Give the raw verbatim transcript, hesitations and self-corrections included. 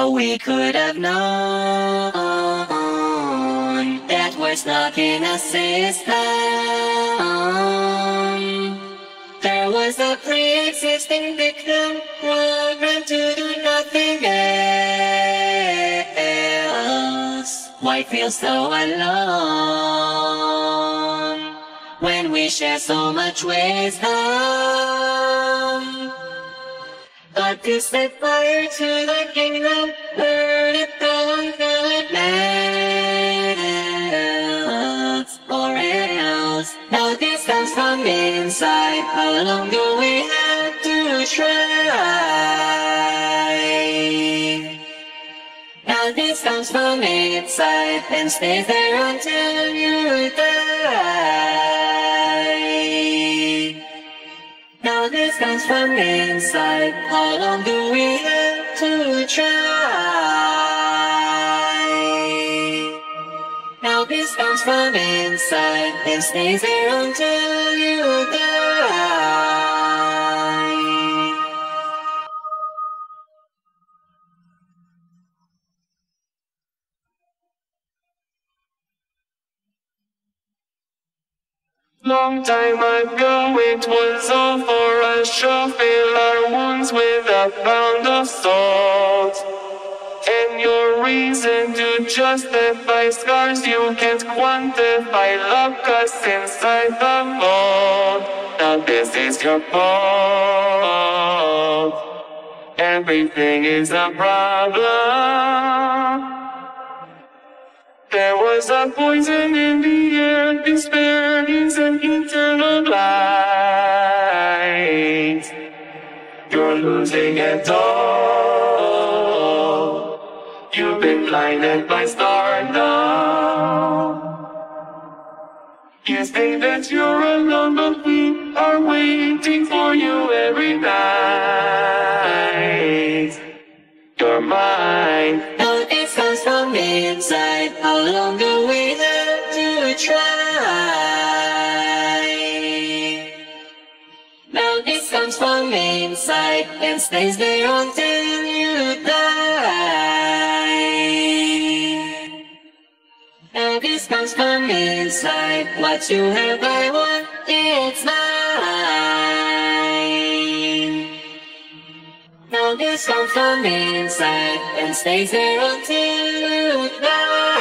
How we could have known that was not in a system. There was a pre-existing victim programmed to do nothing else. Why feel so alone when we share so much wisdom? God to set fire to the kingdom, burn it down till it melts, or else. Now this comes from inside, how long do we have to try? Now this comes from inside, and stays there until you die. Now this comes from inside, how long do we have to try? Now this comes from inside, and stays there until you die. Long time ago it was all for us to fill our wounds with a pound of salt. And your reason to justify scars you can't quantify, lock us inside the vault. Now this is your fault. Everything is a problem. There was a poison in the air, despair is an eternal light. You're losing it all. You've been blinded by stardom. You think that you're alone, but we are waiting for you every night. You're mine. Now this comes from inside, how long do we have to try? Now this comes from inside, and stays there until you die. Now this comes from inside, what you have I want, it's mine. Now this comes from inside, and stays there until you die.